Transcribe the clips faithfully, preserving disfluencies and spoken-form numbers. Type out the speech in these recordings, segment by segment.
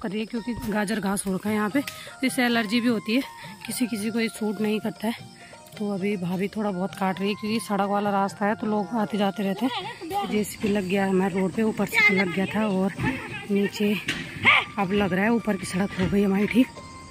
कर रही है क्योंकि गाजर घास हो रखा है यहाँ पे, इससे एलर्जी भी होती है, किसी किसी को ये सूट नहीं करता है। तो अभी भाभी थोड़ा बहुत काट रही है क्योंकि सड़क वाला रास्ता है तो लोग आते जाते रहते हैं। जेसीबी लग गया है हमारे रोड पे, ऊपर से लग गया था और नीचे अब लग रहा है ऊपर की सड़क हो गई हमारी ठीक।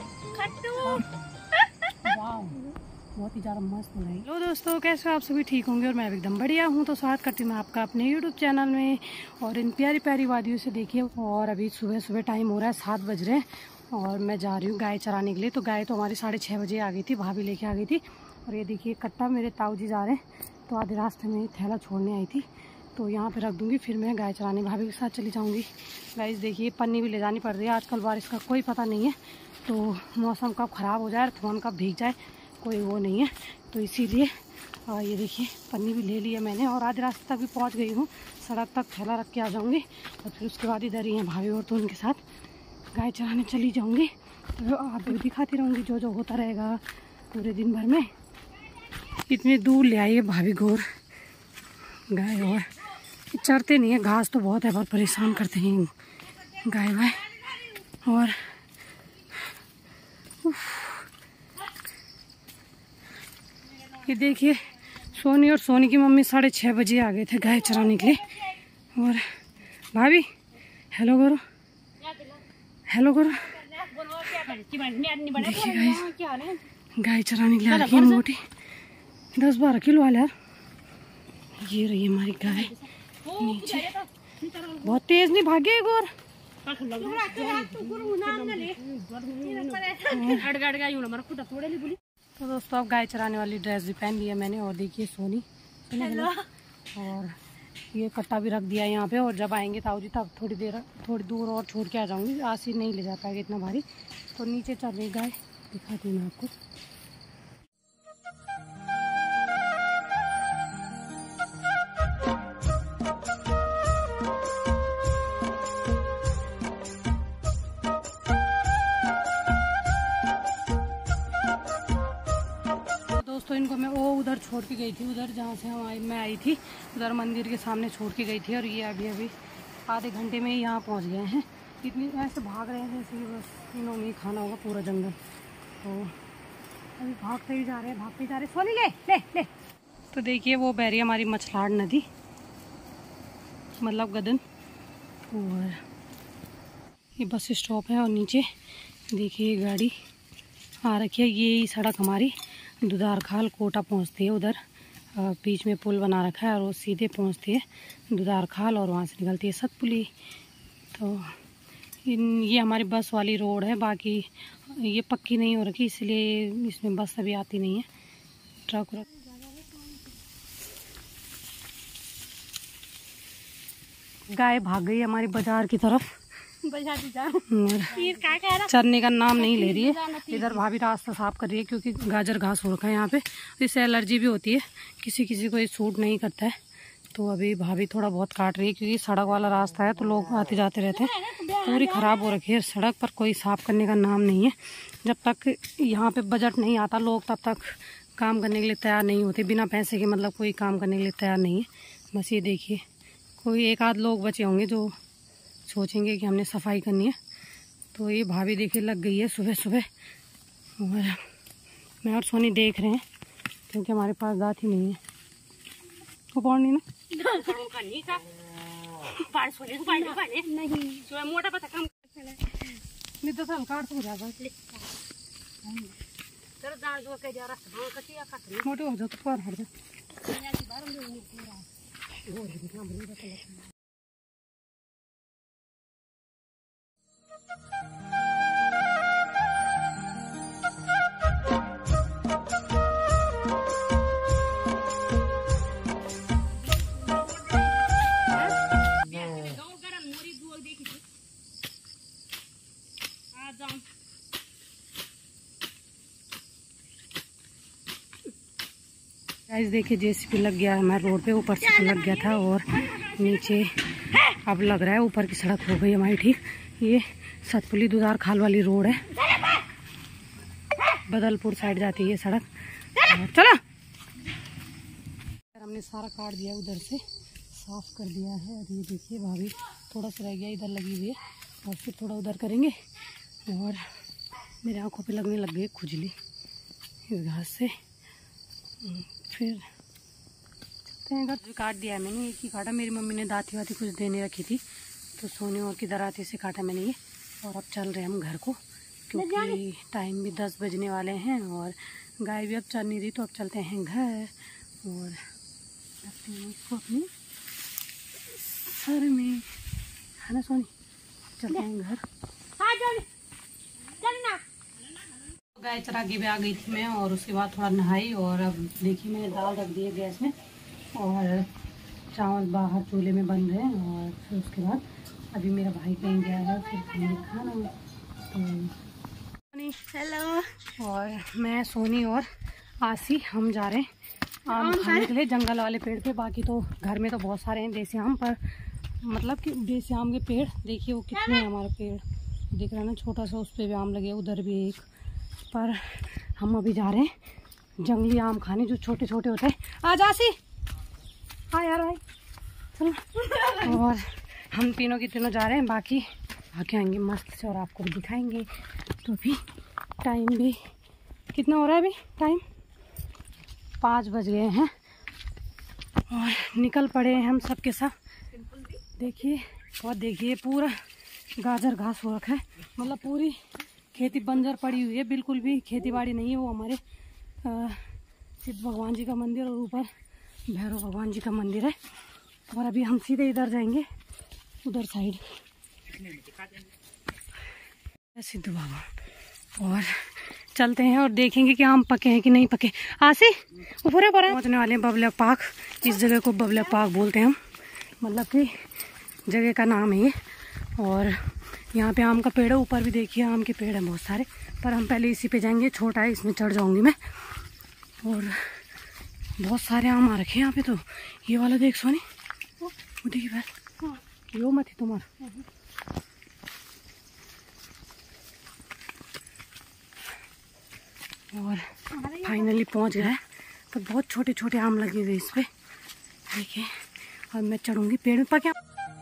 बहुत ही ज़्यादा मस्त हो रही है। हेलो दोस्तों, कैसे हो आप सभी? ठीक होंगे और मैं एकदम बढ़िया हूँ। तो स्वागत करती हूँ मैं आपका अपने यूट्यूब चैनल में और इन प्यारी प्यारी वादियों से देखिए। और अभी सुबह सुबह टाइम हो रहा है, सात बज रहे हैं और मैं जा रही हूँ गाय चराने के लिए। तो गाय तो हमारी साढ़े छः बजे आ गई थी, भाभी लेके आ गई थी। और ये देखिए कट्टा मेरे ताऊ जी जा रहे हैं, तो आधे रास्ते में थैला छोड़ने आई थी, तो यहाँ पर रख दूँगी, फिर मैं गाय चराने भाभी के साथ चली जाऊँगी। गाइस देखिए पन्नी भी ले जानी पड़ रही है, आजकल बारिश का कोई पता नहीं है, तो मौसम कब ख़राब हो जाए, फोन कब भीग जाए, कोई वो नहीं है। तो इसीलिए ये देखिए पन्नी भी ले ली है मैंने और आधे रास्ते तक भी पहुंच गई हूँ। सड़क तक थैला रख के आ जाऊँगी और फिर उसके बाद इधर ही हैं भाभी और, तो उनके साथ गाय चराने चली जाऊँगी। तो आप भी दिखाती रहूँगी जो जो होता रहेगा पूरे दिन भर में। इतनी दूर ले आई है भाभी गोर गाय, और चरते नहीं है, घास तो बहुत है, बहुत परेशान करते हैं गाय वाय। और ये देखिए सोनी और सोनी की मम्मी साढ़े छः बजे आ गए थे गाय चराने के लिए। और भाभी हेलो करो, हेलो करो। देखिए गाय गाय चराने के लिए आ रही है मोटी, दस बारह किलो वाला यार। ये रही हमारी गाय नीचे, बहुत तेज नहीं भागे गोर। तो दोस्तों अब गाय चराने वाली ड्रेस भी पहन ली है मैंने। और देखिए सोनी, और ये कट्टा भी रख दिया है यहाँ पे। और जब आएंगे ताऊ जी तब थोड़ी देर थोड़ी दूर और छोड़ के आ जाऊंगी, आसी नहीं ले जा पाएगा इतना भारी। तो नीचे चल रही गाय, दिखाती हूँ मैं आपको। दोस्तों इनको मैं वो उधर छोड़ के गई थी, उधर जहाँ से हम आई मैं आई थी, उधर मंदिर के सामने छोड़ के गई थी। और ये अभी अभी आधे घंटे में ही यहाँ पहुँच गए हैं। इतनी ऐसे भाग रहे हैं जैसे बस इन्होंने ही खाना होगा पूरा जंगल। तो अभी भागते ही जा रहे हैं, भागते ही जा रहे हैं। सोनी ले ले ले। तो देखिए वो बह रही है हमारी मछलाड़ नदी, मतलब गदन। और ये बस स्टॉप है और नीचे देखिए गाड़ी आ रखी है। ये सड़क हमारी दुधार खाल कोटा पहुंचती है, उधर बीच में पुल बना रखा है और वो सीधे पहुंचती है दुधार खाल और वहां से निकलती है सतपुली। तो इन ये हमारी बस वाली रोड है, बाकी ये पक्की नहीं हो रखी इसलिए इसमें बस अभी आती नहीं है, ट्रक व्रक। गाय भाग गई हमारी बाजार की तरफ, चरने का नाम नहीं ले रही है। इधर भाभी रास्ता साफ कर रही है क्योंकि गाजर घास हो रखा है यहाँ पे, इससे एलर्जी भी होती है, किसी किसी को ये सूट नहीं करता है। तो अभी भाभी थोड़ा बहुत काट रही है क्योंकि सड़क वाला रास्ता है तो लोग आते जाते रहते हैं, पूरी ख़राब हो रखी है सड़क, पर कोई साफ़ करने का नाम नहीं है। जब तक यहाँ पे बजट नहीं आता लोग तब तक काम करने के लिए तैयार नहीं होते, बिना पैसे के मतलब कोई काम करने के लिए तैयार नहीं है। बस ये देखिए कोई एक आध लोग बचे होंगे जो सोचेंगे कि हमने सफाई करनी है। तो ये भाभी देखिए लग गई है सुबह सुबह, और मैं और सोनी देख रहे हैं क्योंकि हमारे पास दांत ही नहीं है। वो कौन नहीं ना नहीं तो हम काट तो जाएगा, मोटे हो जाओ तो पार हट जाए। गाइस देखिए जेसीबी लग गया है हमारे रोड पे, ऊपर से लग गया था और नीचे अब लग रहा है ऊपर की सड़क हो गई हमारी ठीक। ये सतपुली दुधार खाल वाली रोड है, बदलपुर साइड जाती है ये सड़क। चलो हमने सारा काट दिया, उधर से साफ कर दिया है। और ये देखिए भाभी थोड़ा सा रह गया इधर लगी हुई है, और फिर थोड़ा उधर करेंगे। और मेरे आँखों पे लगने लग गई खुजली इस घास से। फिर घर भी काट दिया है मैंने, एक ही काटा। मेरी मम्मी ने दाती वाती कुछ देने रखी थी तो सोने और की दराती से काटा मैंने ये। और अब चल रहे हैं हम घर को, क्योंकि टाइम भी दस बजने वाले हैं और गाय भी अब चल नहीं रही, तो अब चलते हैं घर और रखते हैं इसको अपने सर में, है ना सोनी? चलते हैं घर। गाय चरा के भी आ गई थी मैं, और उसके बाद थोड़ा नहाई। और अब देखिए मैंने दाल रख दी है गैस में और चावल बाहर चूल्हे में बन रहे हैं। और फिर उसके बाद अभी मेरा भाई कहीं गया है, फिर खाने खाना तो हेलो। और मैं सोनी और आसी हम जा रहे हैं आम खाने के लिए जंगल वाले पेड़ पे। बाकी तो घर में तो बहुत सारे हैं देसी आम, पर मतलब कि देसी आम के पेड़ देखिए वो कितने हैं। हमारे पेड़ दिख रहा है ना छोटा सा, उस पर भी आम लगे, उधर भी एक। पर हम अभी जा रहे हैं जंगली आम खाने जो छोटे छोटे होते हैं। आज आसी हाँ यार भाई चलो। और हम तीनों की तीनों जा रहे हैं, बाकी आके आएंगे मस्त से और आपको भी दिखाएंगे। तो अभी टाइम भी कितना हो रहा है, अभी टाइम पाँच बज गए हैं और निकल पड़े हैं हम सबके साथ। देखिए और देखिए पूरा गाजर घास हो रखा है, मतलब पूरी खेती बंजर पड़ी हुई है, बिल्कुल भी खेती बाड़ी नहीं है। वो हमारे शिव भगवान जी का मंदिर और ऊपर भैरव भगवान जी का मंदिर है। और अभी हम सीधे इधर जाएंगे, उधर साइड सिद्धू बाबा, और चलते हैं और देखेंगे कि आम पके हैं कि नहीं पके। आसी ऊपर पर पहुँचने वाले हैं बबलक पार्क। इस जगह को बबलक पार्क बोलते हैं हम, मतलब कि जगह का नाम है ये। और यहाँ पे आम का पेड़ है, ऊपर भी देखिए आम के पेड़ हैं बहुत सारे। पर हम पहले इसी पे जाएंगे, छोटा है इसमें चढ़ जाऊंगी मैं। और बहुत सारे आम आ रखे हैं यहाँ पे। तो ये वाला देख सोनी, वो देखिए भाई यो मत ही तुम्हारा। और फाइनली पहुँच गया है, पर बहुत छोटे छोटे आम लगे हुए इस पे देखिए। और मैं चढ़ूंगी पेड़ में पके।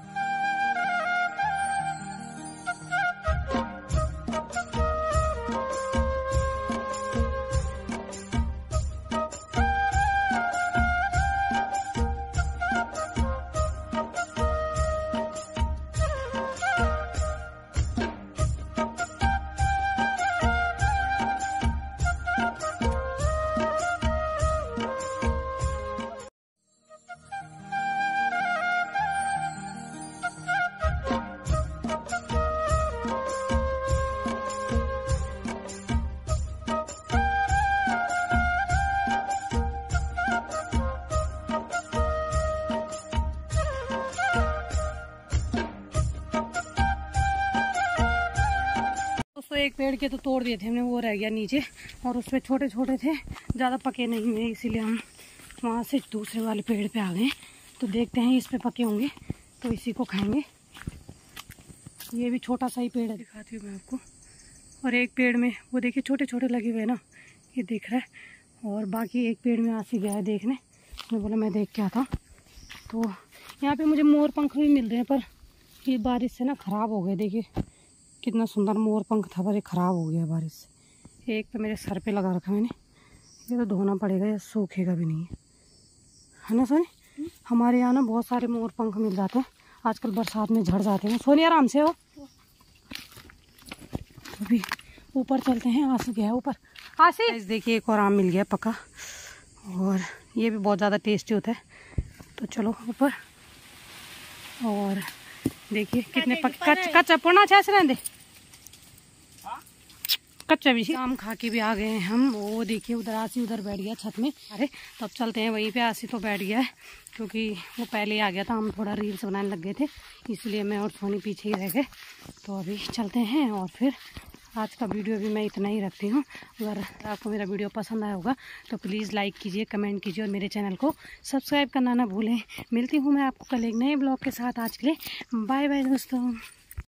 तो एक पेड़ के तो तोड़ दिए थे हमने, वो रह गया नीचे। और उस पर छोटे छोटे थे, ज़्यादा पके नहीं हुए, इसीलिए हम वहाँ से दूसरे वाले पेड़ पे आ गए। तो देखते हैं इस पे पके होंगे तो इसी को खाएंगे। ये भी छोटा सा ही पेड़ है, दिखाती हूँ मैं आपको। और एक पेड़ में वो देखिए छोटे छोटे लगे हुए हैं ना, ये दिख रहा है। और बाकी एक पेड़ में आसी गया है देखने, मैं बोला मैं देख के आता। तो यहाँ पे मुझे मोर पंख भी मिल रहे हैं, पर ये बारिश से ना ख़राब हो गए। देखिए कितना सुंदर मोर पंख था, पर ये ख़राब हो गया बारिश से। एक तो मेरे सर पे लगा रखा मैंने, ये तो धोना पड़ेगा, या सूखेगा भी नहीं है, है ना सोनी? हमारे यहाँ ना बहुत सारे मोर पंख मिल जाते हैं, आजकल बरसात में झड़ जाते हैं। सोनी आराम से हो। अभी ऊपर चलते हैं, आंसू गया है ऊपर। आसी देखिए एक और आम मिल गया पका, और ये भी बहुत ज़्यादा टेस्टी होता है। तो चलो ऊपर। और देखिए कितने पके, कच्चा पुना छह से रहने कच्चा भी। आम खा के भी आ गए हैं हम। वो देखिए उधर आसी उधर बैठ गया छत में। अरे तब चलते हैं वहीं पे। आसी तो बैठ गया है क्योंकि वो पहले ही आ गया था, हम थोड़ा रील्स बनाने लग गए थे, इसलिए मैं और सोनी पीछे ही रह गए। तो अभी चलते हैं और फिर आज का वीडियो भी मैं इतना ही रखती हूँ। अगर आपको मेरा वीडियो पसंद आया होगा तो प्लीज़ लाइक कीजिए, कमेंट कीजिए और मेरे चैनल को सब्सक्राइब करना ना भूलें। मिलती हूँ मैं आपको कल एक नए ब्लॉग के साथ। आज के लिए बाय बाय दोस्तों।